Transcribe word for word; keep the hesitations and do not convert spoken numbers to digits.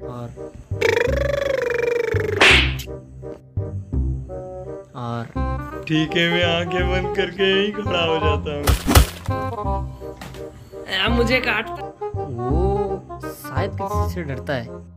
और और ठीक है, मैं आंखें बंद करके यहीं खड़ा हो जाता हूँ। मुझे काटता। वो शायद किसी से डरता है।